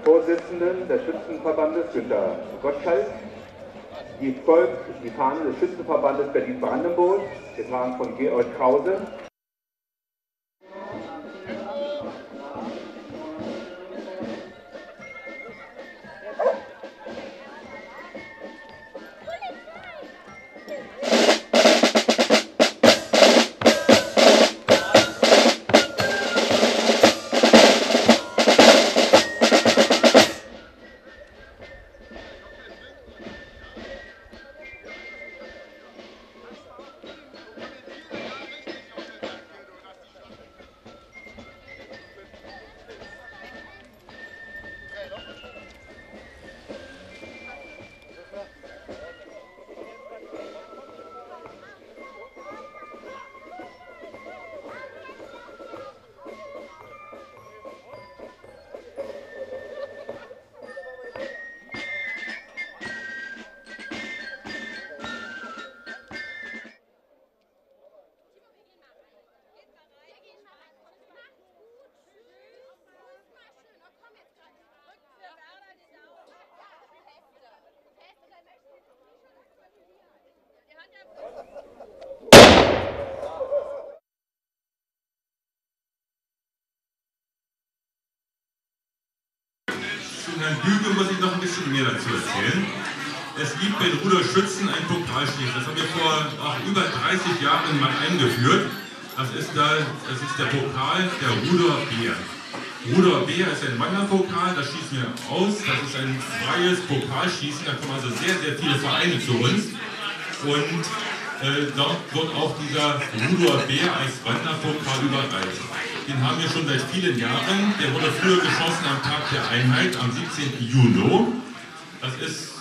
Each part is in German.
Vorsitzenden des Schützenverbandes Günter Gottschalk. Die folgt die Fahne des Schützenverbandes Berlin-Brandenburg, getragen von Georg Krause. Zu Herrn Büge muss ich noch ein bisschen mehr dazu erzählen. Es gibt bei Rudolf Schützen ein Pokalschießen. Das haben wir vor über 30 Jahren mal eingeführt. Das ist der Pokal der Rudolf Bär. Rudolf Bär ist ein Wanderpokal, das schießen wir aus. Das ist ein freies Pokalschießen, da kommen also sehr, sehr viele Vereine zu uns. Und dort wird auch dieser Rudolf Bär als Wanderpokal überreicht. Den haben wir schon seit vielen Jahren. Der wurde früher geschossen am Tag der Einheit, am 17. Juni. Das ist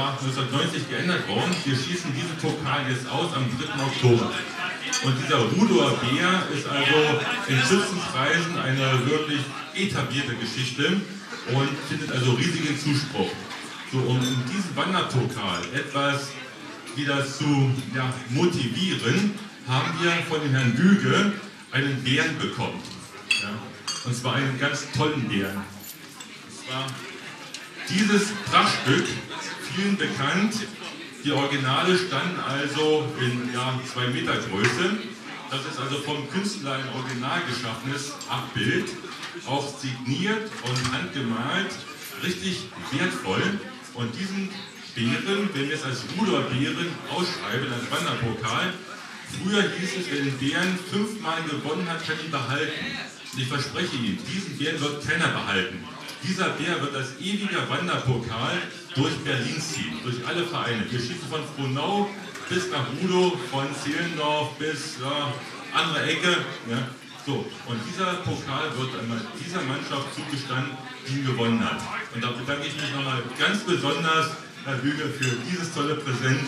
1990 geändert worden. Wir schießen diesen Pokal jetzt aus am 3. Oktober. Und dieser Rudolf Bär ist also in Schützenkreisen eine wirklich etablierte Geschichte und findet also riesigen Zuspruch. So, um in diesem Wanderpokal etwas wieder zu motivieren, haben wir von dem Herrn Büge einen Bären bekommen. Ja, und zwar einen ganz tollen Bären. Und zwar dieses Prachtstück, vielen bekannt. Die Originale standen also in 2 Meter Größe. Das ist also vom Künstler ein original geschaffenes Abbild, auch signiert und handgemalt, richtig wertvoll. Und diesen Bären, wenn wir es als Ruderbären ausschreiben, als Wanderpokal, früher hieß es, wer den Bären 5-mal gewonnen hat, kann ihn behalten. Und ich verspreche Ihnen, diesen Bären wird keiner behalten. Dieser Bär wird als ewiger Wanderpokal durch Berlin ziehen, durch alle Vereine. Wir schießen von Frohnau bis nach Rudow, von Zehlendorf bis andere Ecke. Ja. So, und dieser Pokal wird einmal dieser Mannschaft zugestanden, die ihn gewonnen hat. Und da bedanke ich mich nochmal ganz besonders, Herr Büge, für dieses tolle Präsent.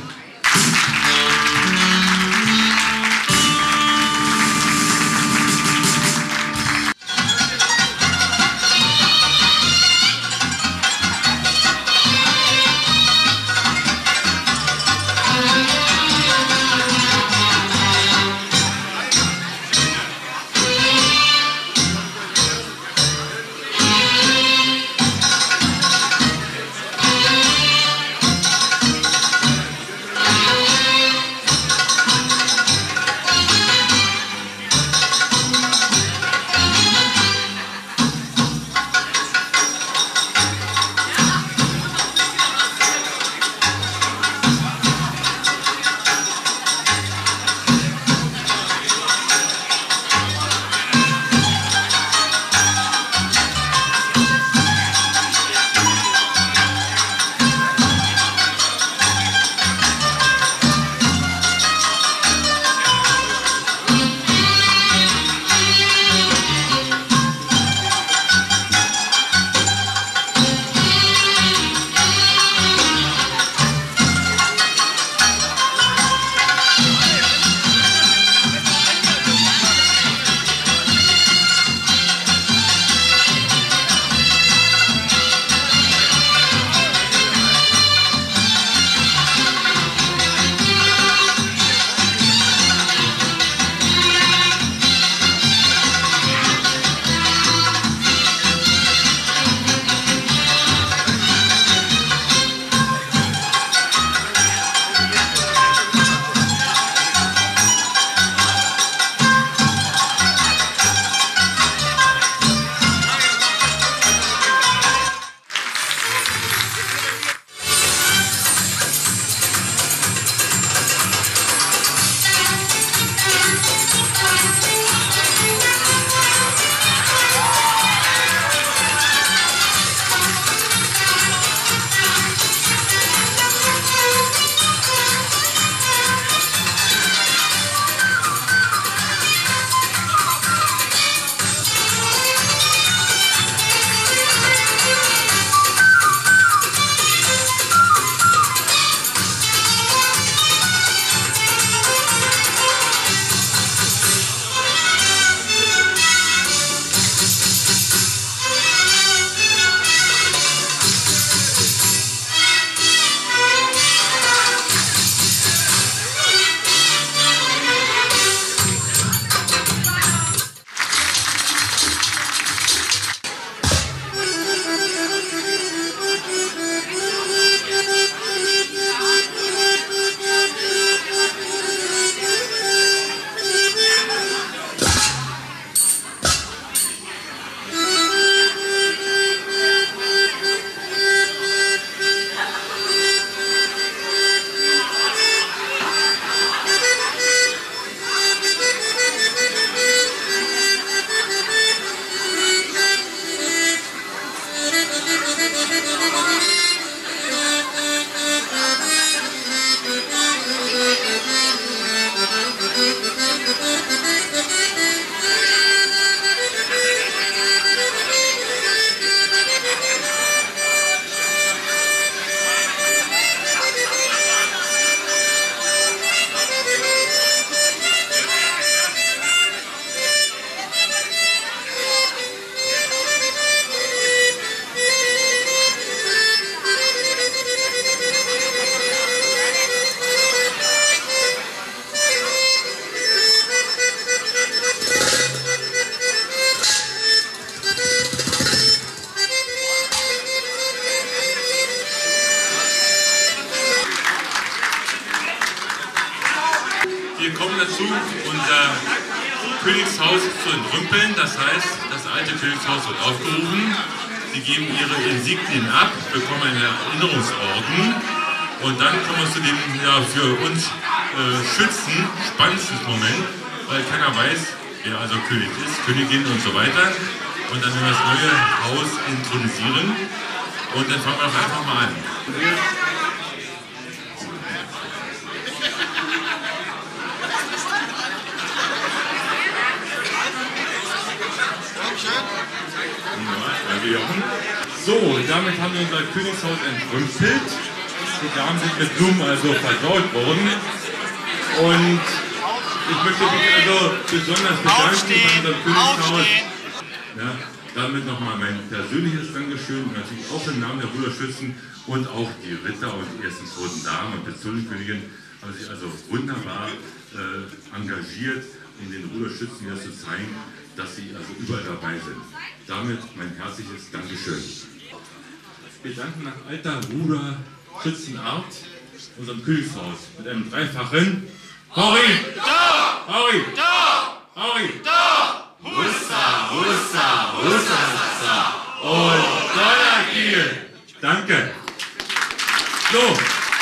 versucht, unser Königshaus zu entrümpeln. Das heißt, das alte Königshaus wird aufgerufen. Sie geben ihre Insignien ab, bekommen einen Erinnerungsorden und dann kommen wir zu dem für uns Schützen spannendsten Moment, weil keiner weiß, wer also König ist, Königin und so weiter. Und dann werden wir das neue Haus intronisieren und dann fangen wir doch einfach mal an. So, damit haben wir unser Königshaus entrümpelt. Die Damen sind mit Blumen also versaut worden. Und ich möchte mich also besonders bedanken bei unserem Königshaus. Ja, damit nochmal mein persönliches Dankeschön, natürlich auch im Namen der Ruderschützen und auch die Ritter und die ersten zweiten Damen und Pistolenkönigin haben sich also wunderbar engagiert, um den Ruderschützen wieder zu zeigen, dass sie also überall dabei sind. Damit mein herzliches Dankeschön. Wir danken nach alter Ruderschützenart unserem Königshaus mit einem dreifachen Hori! Da! Hori! Da! Hori! Da! Hussa! Hussa! Hussa! Hussa! Und Donnerkiel! Danke! So!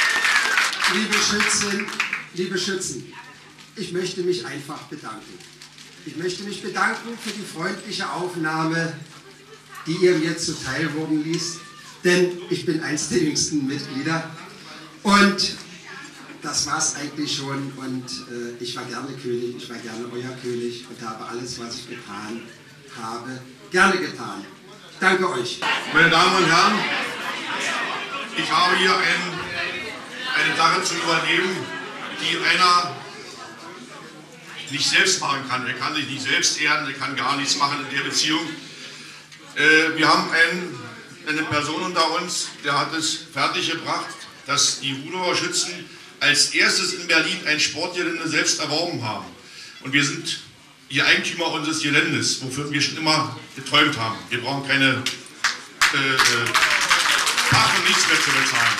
Liebe Schützen, ich möchte mich einfach bedanken. Ich möchte mich bedanken für die freundliche Aufnahme, die ihr mir zuteil worden ließ, denn ich bin eins der jüngsten Mitglieder und das war es eigentlich schon und ich war gerne König, ich war gerne euer König und habe alles, was ich getan habe, gerne getan. Danke euch. Meine Damen und Herren, ich habe hier eine Sache zu übernehmen, die einer nicht selbst machen kann. Er kann sich nicht selbst ehren, er kann gar nichts machen in der Beziehung. Wir haben eine Person unter uns, der hat es fertiggebracht, dass die Ruderer Schützen als erstes in Berlin ein Sportgelände selbst erworben haben. Und wir sind die Eigentümer unseres Geländes, wofür wir schon immer geträumt haben. Wir brauchen keine Park- und nichts mehr zu bezahlen.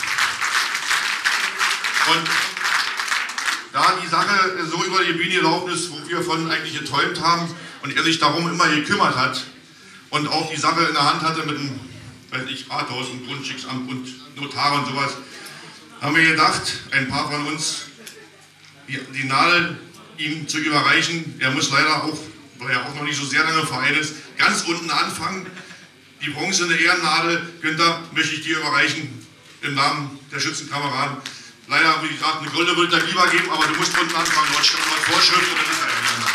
Und da die Sache so über die Bühne gelaufen ist, wo wir von eigentlich geträumt haben und er sich darum immer gekümmert hat und auch die Sache in der Hand hatte mit dem Rathaus und Grundstücksamt und Notare und sowas, haben wir gedacht, ein paar von uns, die Nadel ihm zu überreichen. Er muss leider auch, weil er auch noch nicht so sehr lange im Verein ist, ganz unten anfangen. Die bronzene Ehrennadel, Günther, möchte ich dir überreichen im Namen der Schützenkameraden. Leider, wie gesagt, eine Gründe würde ich da lieber geben, aber du musst unten anfangen, dort steht noch Vorschrift und dann ist er ja.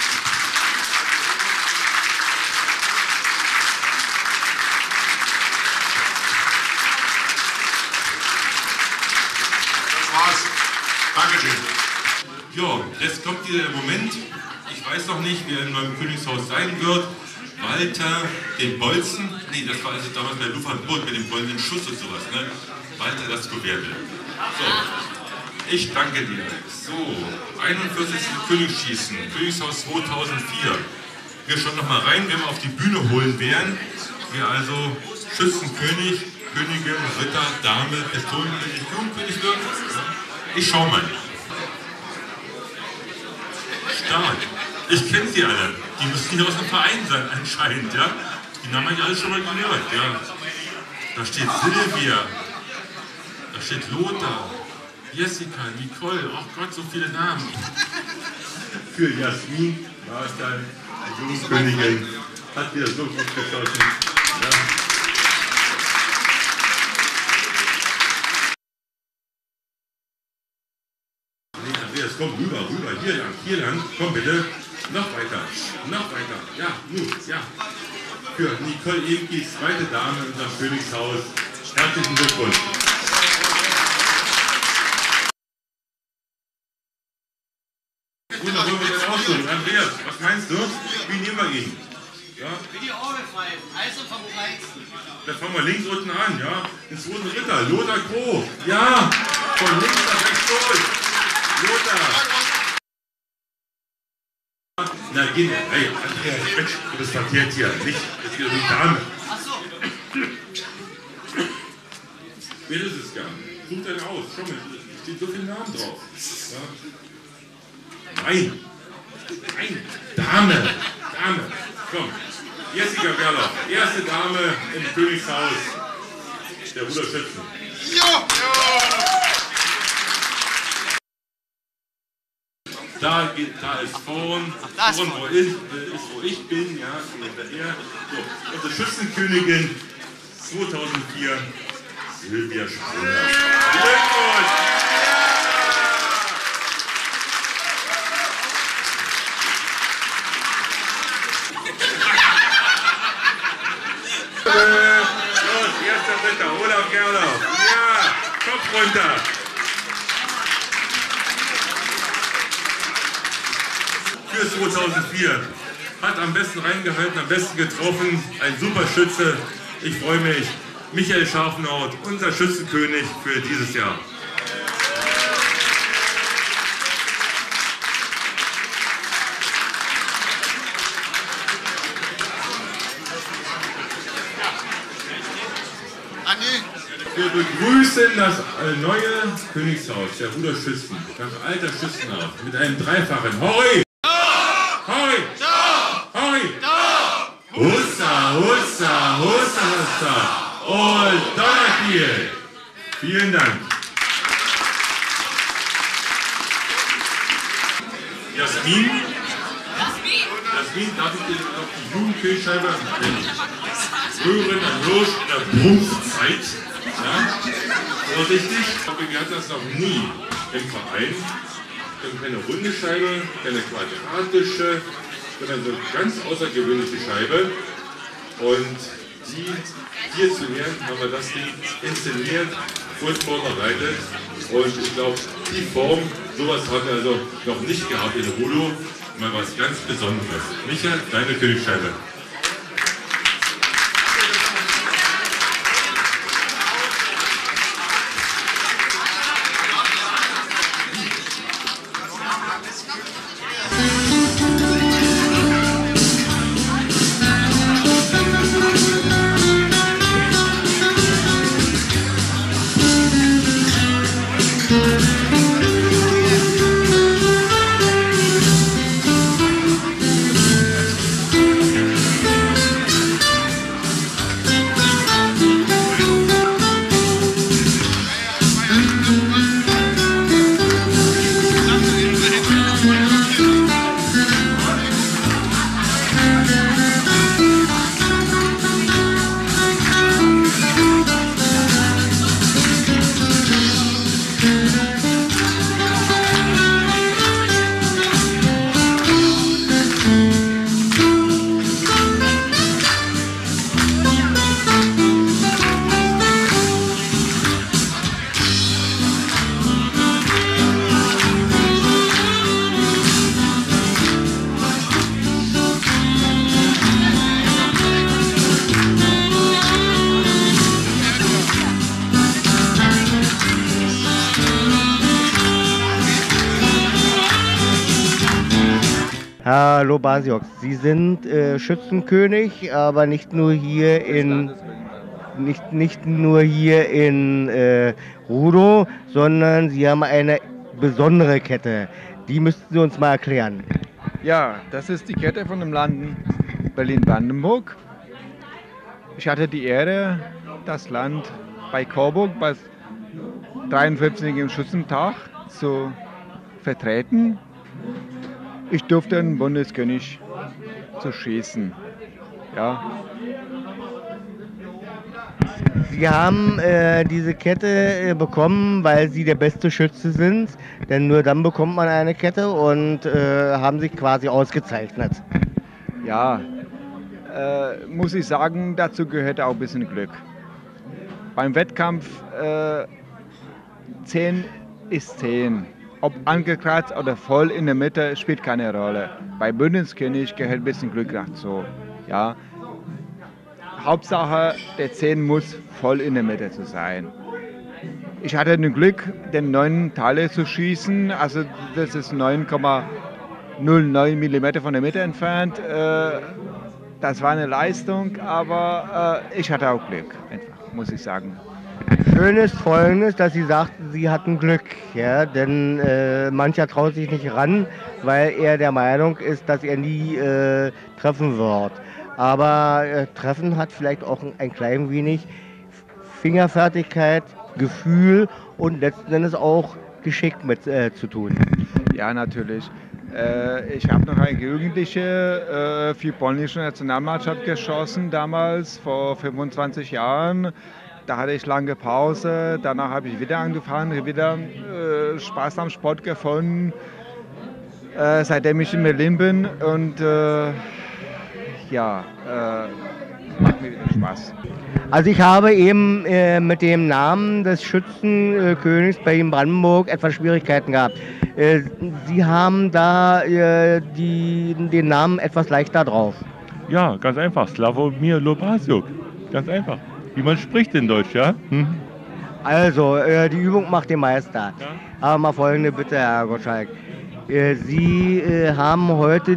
Das war's. Dankeschön. Ja, jetzt kommt wieder der Moment. Ich weiß noch nicht, wer in meinem Königshaus sein wird. Walter den Bolzen. Nee, das war also damals bei Lufthansa mit dem goldenen Schuss und sowas. Ne? Walter das Gewerbe. So. Ich danke dir. So, 41. Königsschießen, Königshaus 2004. Wir schauen noch mal rein, wenn wir auf die Bühne holen werden. Wir also Schützenkönig, Königin, Ritter, Dame, Pistolenkönig, Jugendkönig werden. Ich schau mal. Stark. Ich kenne sie alle. Die müssen hier aus dem Verein sein, anscheinend, ja. Die Namen habe ich alle schon mal gehört, ja. Da steht Silvia. Da steht Lothar. Jessica, Nicole, oh Gott, so viele Namen. Für Jasmin war es dann die Jugendkönigin. Hat wieder so gut geschossen. Ja. Nee, Andreas, komm rüber, hier lang, komm bitte. Noch weiter, ja, nun, ja. Für Nicole Ebki, zweite Dame in unserem Königshaus. Herzlichen Glückwunsch. Gut, dann wollen wir das aussuchen. Andreas, was meinst du? Wie nehmen wir ihn? Ja? Wie die Orgelpfeifen, also vom Kleinsten. Dann fangen wir links unten an, ja? Den zweiten Ritter, Lothar Kroh. Ja! Von links nach rechts durch. Lothar. Na, geh mal. Hey, Andreas, Mensch, du bist verkehrt hier. Nicht, das ist wieder die Dame. Achso. Wer ist es gar nicht? Such deine aus. Schau mal, da steht so viel Namen drauf. Ja? Nein. Nein. Dame. Komm. Jessica Gerloff, erste Dame im Königshaus der Ruderschützen. Ja! Da ist vorn, wo ich bin, ja, hinterher. So, unsere Schützenkönigin 2004, Silvia Sprunger. Glückwunsch! Los, erster Ritter, Olaf Gerloff. Ja, Kopf runter. Für 2004. Hat am besten reingehalten, am besten getroffen. Ein super Schütze. Ich freue mich. Michael Scharfenhaut, unser Schützenkönig für dieses Jahr. Wir begrüßen das neue Königshaus der Ruderschützen nach alter Schützenart mit einem dreifachen Hoi! Hoi! Hoi! Hussa, Hussa, Hussa, Hussa! Und Donnerkiel! Vielen Dank! Jasmin, darf ich dir noch die Jugendkirchscheibe rühren an Hirsch in der Bruchzeit? Ja? Vorsichtig, wir hatten das noch nie im Verein. Wir haben keine runde Scheibe, keine quadratische, sondern so eine ganz außergewöhnliche Scheibe. Und die hier zu lernen, haben wir das Ding inszeniert und vorbereitet. Und ich glaube, die Form, sowas haben wir also noch nicht gehabt in Rudo. Mal was ganz Besonderes. Micha, deine Königsscheibe. Hallo Basiox, Sie sind Schützenkönig, aber nicht nur hier in Rudo, sondern Sie haben eine besondere Kette. Die müssten Sie uns mal erklären. Ja, das ist die Kette von dem Land Berlin-Brandenburg. Ich hatte die Ehre, das Land bei Coburg bei 53. Schützentag zu vertreten. Ich durfte den Bundeskönig zu schießen. Ja. Sie haben diese Kette bekommen, weil Sie der beste Schütze sind, denn nur dann bekommt man eine Kette und haben sich quasi ausgezeichnet. Ja, muss ich sagen, dazu gehört auch ein bisschen Glück. Beim Wettkampf 10 ist 10. Ob angekratzt oder voll in der Mitte, spielt keine Rolle. Bei Bundeskönig gehört ein bisschen Glück dazu. Ja. Hauptsache, der 10 muss voll in der Mitte zu sein. Ich hatte das Glück, den 9 Teile zu schießen. Also das ist 9,09 mm von der Mitte entfernt. Das war eine Leistung, aber ich hatte auch Glück, einfach, muss ich sagen. Schön ist Folgendes, dass sie sagten, sie hatten Glück, ja, denn mancher traut sich nicht ran, weil er der Meinung ist, dass er nie treffen wird. Aber Treffen hat vielleicht auch ein klein wenig Fingerfertigkeit, Gefühl und letzten Endes auch Geschick mit zu tun. Ja, natürlich. Ich habe noch eine Jugendliche für die polnische Nationalmannschaft geschossen, damals vor 25 Jahren. Da hatte ich lange Pause, danach habe ich wieder angefangen, wieder Spaß am Sport gefunden, seitdem ich in Berlin bin und macht mir wieder Spaß. Also ich habe eben mit dem Namen des Schützenkönigs Berlin-Brandenburg etwas Schwierigkeiten gehabt. Sie haben da den Namen etwas leichter drauf. Ja, ganz einfach. Sławomir Lobasiuk. Ganz einfach. Wie man spricht in Deutsch, ja? Also, die Übung macht den Meister. Ja. Aber mal folgende Bitte, Herr Gottschalk. Sie haben heute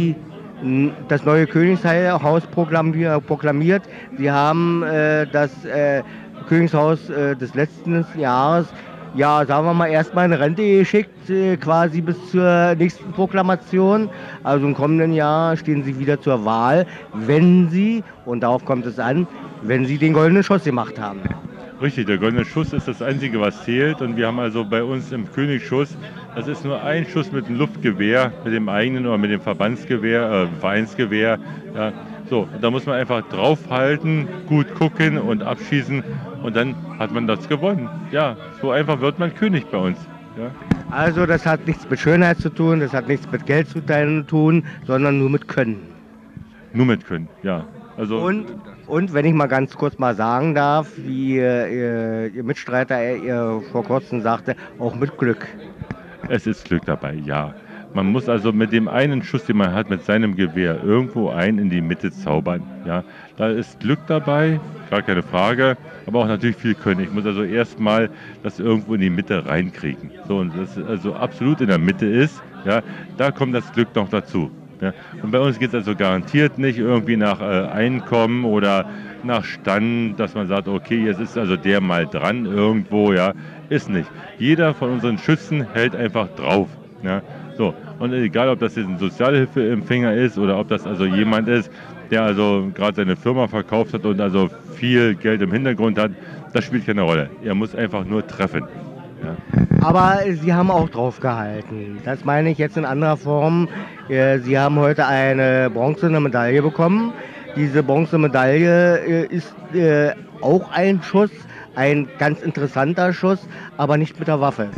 das neue Königshaus proklamiert. Sie haben das Königshaus des letzten Jahres, ja, sagen wir mal, erstmal in Rente geschickt, quasi bis zur nächsten Proklamation. Also im kommenden Jahr stehen Sie wieder zur Wahl, wenn Sie, und darauf kommt es an, wenn Sie den goldenen Schuss gemacht haben. Richtig, der goldene Schuss ist das Einzige, was zählt. Und wir haben also bei uns im Königsschuss, das ist nur ein Schuss mit dem Luftgewehr, mit dem eigenen oder mit dem Verbandsgewehr, Vereinsgewehr. Ja. So, da muss man einfach draufhalten, gut gucken und abschießen und dann hat man das gewonnen. Ja, so einfach wird man König bei uns. Ja. Also das hat nichts mit Schönheit zu tun, das hat nichts mit Geld zu tun, sondern nur mit Können. Nur mit Können, ja. Also und wenn ich mal ganz kurz mal sagen darf, wie Ihr Mitstreiter vor kurzem sagte, auch mit Glück. Es ist Glück dabei, ja. Man muss also mit dem einen Schuss, den man hat, mit seinem Gewehr irgendwo einen in die Mitte zaubern. Ja. Da ist Glück dabei, gar keine Frage, aber auch natürlich viel Können. Ich muss also erstmal das irgendwo in die Mitte reinkriegen. So, und das also absolut in der Mitte ist, ja, da kommt das Glück noch dazu. Ja. Und bei uns geht es also garantiert nicht irgendwie nach Einkommen oder nach Stand, dass man sagt, okay, jetzt ist also der mal dran irgendwo, ja, ist nicht. Jeder von unseren Schützen hält einfach drauf. Ja. So, und egal, ob das jetzt ein Sozialhilfeempfänger ist oder ob das also jemand ist, der also gerade seine Firma verkauft hat und also viel Geld im Hintergrund hat, das spielt keine Rolle. Er muss einfach nur treffen. Ja. Aber Sie haben auch drauf gehalten. Das meine ich jetzt in anderer Form. Sie haben heute eine bronzene Medaille bekommen. Diese Bronzemedaille ist auch ein Schuss, ein ganz interessanter Schuss, aber nicht mit der Waffe.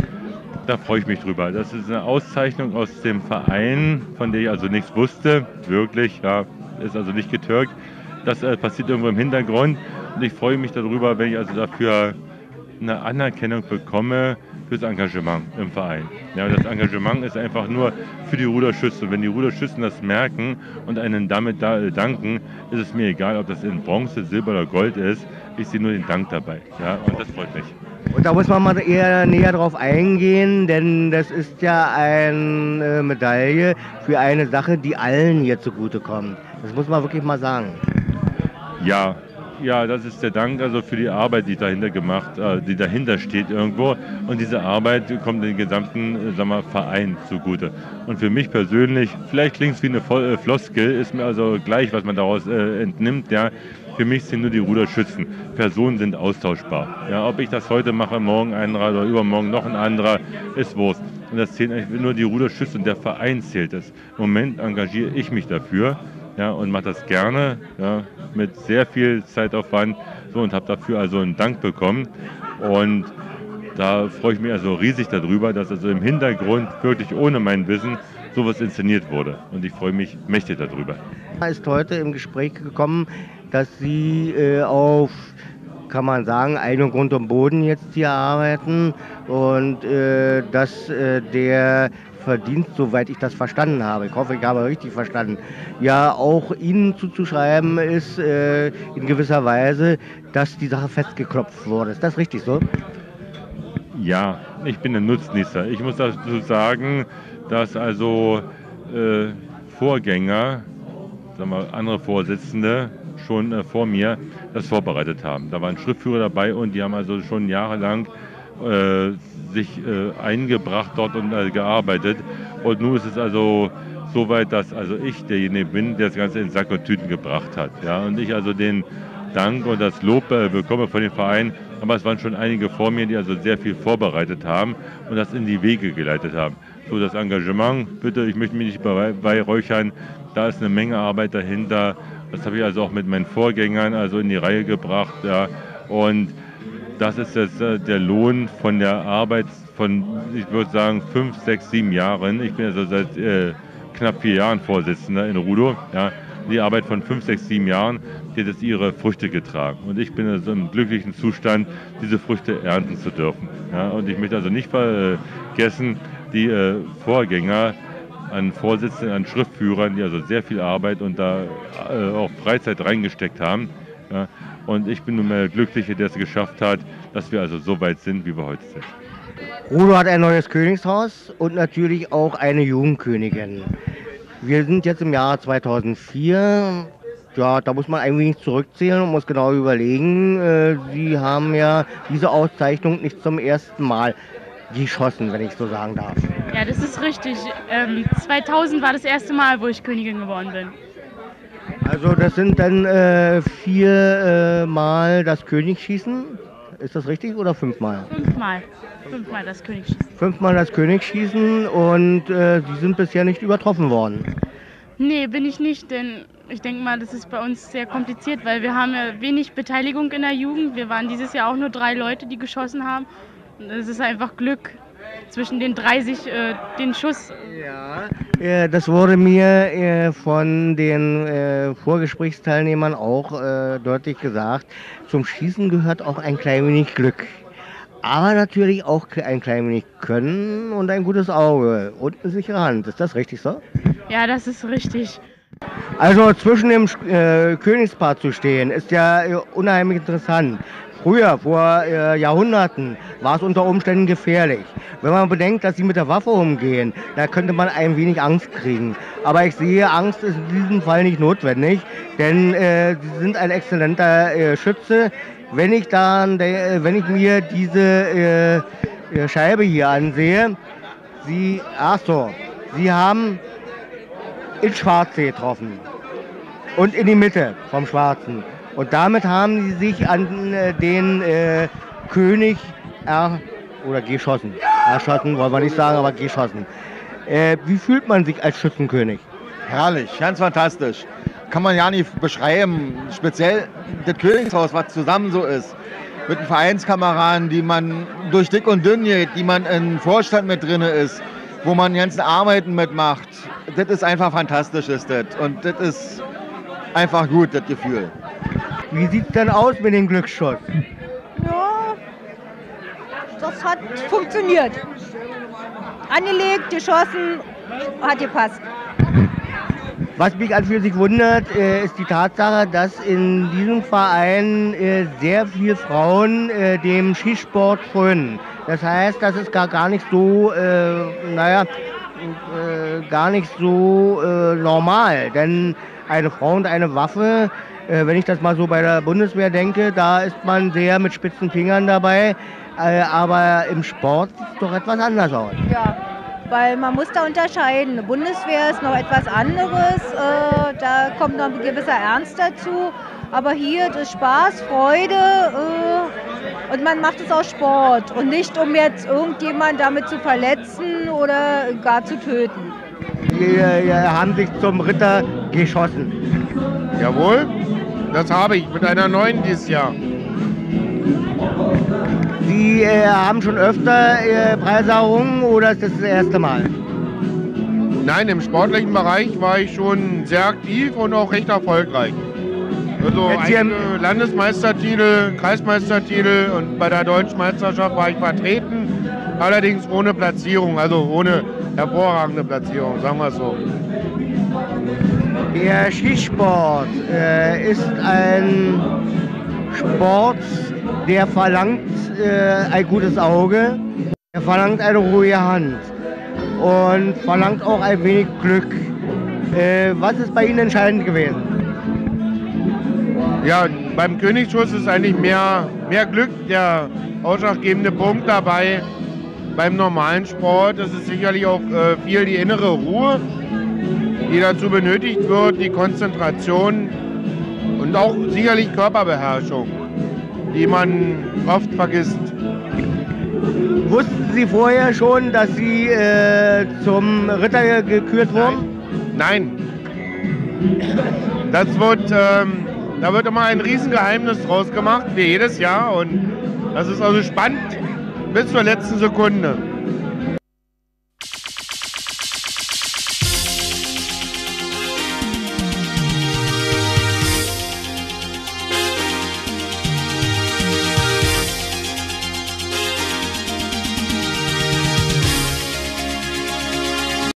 Da freue ich mich drüber. Das ist eine Auszeichnung aus dem Verein, von der ich also nichts wusste. Wirklich, ja, ist also nicht getürkt. Das passiert irgendwo im Hintergrund. Und ich freue mich darüber, wenn ich also dafür eine Anerkennung bekomme fürs Engagement im Verein. Ja, das Engagement ist einfach nur für die Ruderschützen. Und wenn die Ruderschützen das merken und einen damit danken, ist es mir egal, ob das in Bronze, Silber oder Gold ist. Ich sehe nur den Dank dabei. Ja, und das freut mich. Und da muss man mal eher näher drauf eingehen, denn das ist ja eine Medaille für eine Sache, die allen hier zugutekommt. Das muss man wirklich mal sagen. Ja, das ist der Dank also für die Arbeit, die dahinter steht irgendwo. Und diese Arbeit kommt dem gesamten Verein zugute. Und für mich persönlich, vielleicht klingt es wie eine Floskel, ist mir also gleich, was man daraus entnimmt. Ja. Für mich sind nur die Ruderschützen. Personen sind austauschbar. Ja, ob ich das heute mache, morgen ein anderer oder übermorgen noch ein anderer, ist Wurst. Und das zählt eigentlich nur die Ruderschützen und der Verein zählt es. Im Moment engagiere ich mich dafür. Ja, und mache das gerne, ja, mit sehr viel Zeitaufwand, so, und habe dafür also einen Dank bekommen. Und da freue ich mich also riesig darüber, dass also im Hintergrund wirklich ohne mein Wissen sowas inszeniert wurde. Und ich freue mich mächtig darüber. Es ist heute im Gespräch gekommen, dass Sie auf, kann man sagen, eigenem Grund und Boden jetzt hier arbeiten und dass der Verdienst, soweit ich das verstanden habe, ich hoffe, ich habe richtig verstanden, ja auch Ihnen zuzuschreiben ist in gewisser Weise, dass die Sache festgeklopft wurde. Ist das richtig so? Ja, ich bin ein Nutznießer. Ich muss dazu sagen, dass also Vorgänger, sagen wir, andere Vorsitzende schon vor mir das vorbereitet haben. Da waren Schriftführer dabei und die haben also schon jahrelang sich eingebracht dort und gearbeitet. Und nun ist es also so weit, dass also ich derjenige bin, der das Ganze in Sack und Tüten gebracht hat. Ja? Und ich also den Dank und das Lob bekomme von dem Verein. Aber es waren schon einige vor mir, die also sehr viel vorbereitet haben und das in die Wege geleitet haben. So das Engagement, bitte, ich möchte mich nicht beweihräuchern, da ist eine Menge Arbeit dahinter. Das habe ich also auch mit meinen Vorgängern also in die Reihe gebracht. Ja. Und das ist jetzt der Lohn von der Arbeit von, ich würde sagen, 5, 6, 7 Jahren. Ich bin also seit knapp 4 Jahren Vorsitzender in Rudow. Ja. Die Arbeit von 5, 6, 7 Jahren, die hat jetzt ihre Früchte getragen. Und ich bin also im glücklichen Zustand, diese Früchte ernten zu dürfen. Ja. Und ich möchte also nicht vergessen, die Vorgänger an Vorsitzenden, an Schriftführern, die also sehr viel Arbeit und da auch Freizeit reingesteckt haben. Ja. Und ich bin nun mal der Glückliche, der es geschafft hat, dass wir also so weit sind, wie wir heute sind. Rudow hat ein neues Königshaus und natürlich auch eine Jugendkönigin. Wir sind jetzt im Jahr 2004. Ja, da muss man ein wenig zurückzählen und muss genau überlegen. Sie haben ja diese Auszeichnung nicht zum ersten Mal geschossen, wenn ich so sagen darf. Ja, das ist richtig. 2000 war das erste Mal, wo ich Königin geworden bin. Also das sind dann 4 Mal das Königsschießen. Ist das richtig oder 5 Mal? 5 Mal. 5 Mal das Königsschießen. 5 Mal das Königsschießen und Sie sind bisher nicht übertroffen worden. Nee, bin ich nicht, denn ich denke mal, das ist bei uns sehr kompliziert, weil wir haben ja wenig Beteiligung in der Jugend. Wir waren dieses Jahr auch nur 3 Leute, die geschossen haben. Und es ist einfach Glück, zwischen den 30 den Schuss. Ja, das wurde mir von den Vorgesprächsteilnehmern auch deutlich gesagt. Zum Schießen gehört auch ein klein wenig Glück. Aber natürlich auch ein klein wenig Können und ein gutes Auge und eine sichere Hand. Ist das richtig so? Ja, das ist richtig. Also zwischen dem Königspaar zu stehen, ist ja unheimlich interessant. Früher, vor Jahrhunderten, war es unter Umständen gefährlich. Wenn man bedenkt, dass sie mit der Waffe umgehen, da könnte man ein wenig Angst kriegen. Aber ich sehe, Angst ist in diesem Fall nicht notwendig, denn sie sind ein exzellenter Schütze. Wenn ich mir diese Scheibe hier ansehe, sie haben ins Schwarze getroffen und in die Mitte vom Schwarzen. Und damit haben sie sich an den König geschossen. Erschossen wollen wir nicht sagen, aber geschossen. Wie fühlt man sich als Schützenkönig? Herrlich, ganz fantastisch. Kann man ja nicht beschreiben. Speziell das Königshaus, was zusammen so ist. Mit den Vereinskameraden, die man durch dick und dünn geht, die man im Vorstand mit drin ist, wo man die ganzen Arbeiten mitmacht. Das ist einfach fantastisch, ist das. Und das ist einfach gut, das Gefühl. Wie sieht es denn aus mit dem Glücksschuss? Ja, das hat funktioniert. Angelegt, geschossen, hat gepasst. Was mich an für sich wundert, ist die Tatsache, dass in diesem Verein sehr viele Frauen dem Schießsport frönen. Das heißt, das ist gar nicht so, normal. Denn eine Frau und eine Waffe, wenn ich das mal so bei der Bundeswehr denke, da ist man sehr mit spitzen Fingern dabei. Aber im Sport sieht es doch etwas anders aus. Ja, weil man muss da unterscheiden. Eine Bundeswehr ist noch etwas anderes, da kommt noch ein gewisser Ernst dazu. Aber hier ist Spaß, Freude und man macht es aus Sport und nicht, um jetzt irgendjemand damit zu verletzen oder gar zu töten. Sie haben sich zum Ritter geschossen. Jawohl, das habe ich mit einer 9 dieses Jahr. Sie haben schon öfter Preise errungen oder ist das das erste Mal? Nein, im sportlichen Bereich war ich schon sehr aktiv und auch recht erfolgreich. Also einige Landesmeistertitel, Kreismeistertitel und bei der Deutschen Meisterschaft war ich vertreten, allerdings ohne Platzierung, also ohne hervorragende Platzierung, sagen wir es so. Der Schießsport ist ein Sport, der verlangt ein gutes Auge, er verlangt eine ruhige Hand und verlangt auch ein wenig Glück. Was ist bei Ihnen entscheidend gewesen? Ja, beim Königsschuss ist eigentlich mehr Glück der ausschlaggebende Punkt dabei. Beim normalen Sport ist es sicherlich auch viel die innere Ruhe, die dazu benötigt wird, die Konzentration und auch sicherlich Körperbeherrschung, die man oft vergisst. Wussten Sie vorher schon, dass Sie zum Ritter gekürt wurden? Nein. Da wird immer ein Riesengeheimnis draus gemacht, wie jedes Jahr. Und das ist also spannend bis zur letzten Sekunde.